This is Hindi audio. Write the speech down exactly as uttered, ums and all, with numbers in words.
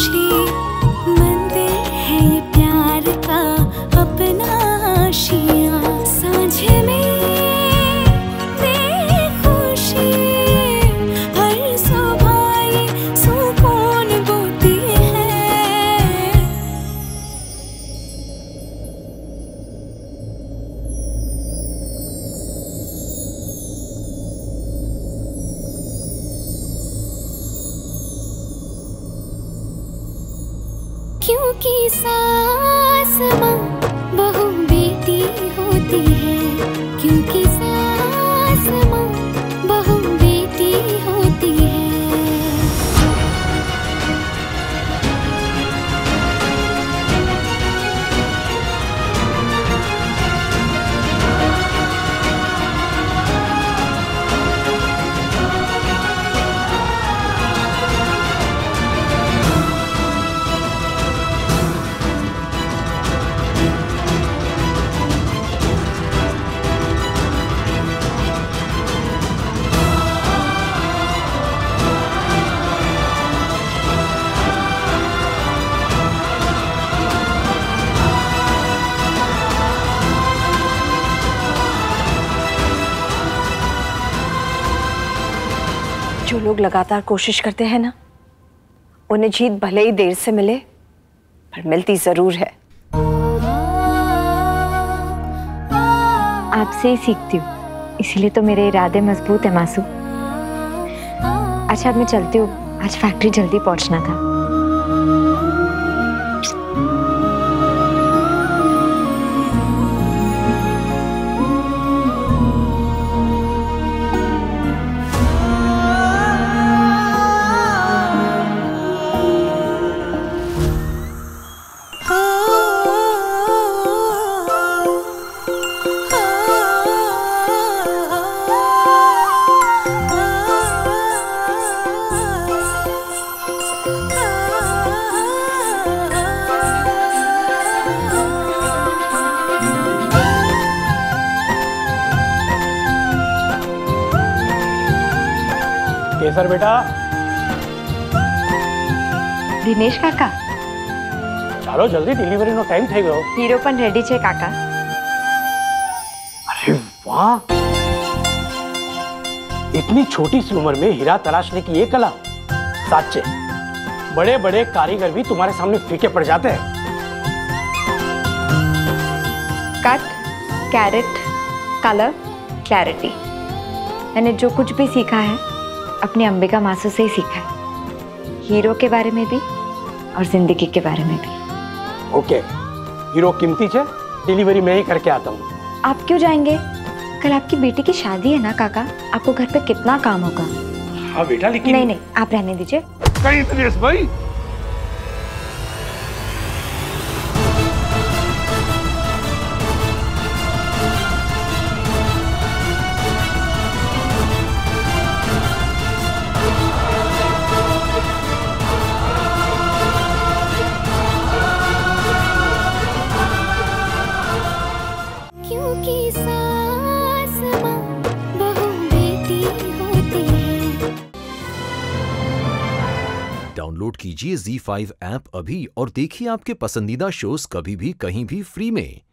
खामोशी मंदिर है ये प्यार का अपना आशियाँ। सांझे में बेखुशी हर सुबह ये सुकून बोती है। क्योंकि सास माँ बहू बेटी होती है, क्योंकि सास माँ बहू बेटी होती है। जो लोग लगातार कोशिश करते हैं ना, उन्हें जीत भले ही देर से मिले पर मिलती जरूर है। आपसे ही सीखती हूँ, इसीलिए तो मेरे इरादे मजबूत है मासू। अच्छा अब मैं चलती हूँ, आज फैक्ट्री जल्दी पहुँचना था। केसर बेटा। दिनेश काका ચાલો જલ્દી ડિલિવરીનો ટાઈમ થઈ ગયો। હીરો પણ રેડી છે કાકા। अरे वाह, इतनी छोटी सी उम्र में हीरा तलाशने की ये कला, साचे बड़े बड़े कारीगर भी तुम्हारे सामने फीके पड़ जाते हैं। कट, कैरेट, कलर, क्लैरिटी, मैंने जो कुछ भी सीखा है अपनी अंबिका मासू से ही सीखा है। हीरो के बारे में भी और जिंदगी के बारे में भी। ओके, हीरो कीमती है, डिलीवरी मैं ही करके आता हूँ। आप क्यों जाएंगे? कल आपकी बेटी की शादी है ना काका, आपको घर पे कितना काम होगा। हाँ बेटा, लेकिन नहीं नहीं आप रहने दीजिए। कहीं दिनेश भाई, क्योंकि सास माँ बहू बेटी होती है। डाउनलोड कीजिए ज़ी फाइव ऐप अभी और देखिए आपके पसंदीदा शोज कभी भी कहीं भी फ्री में।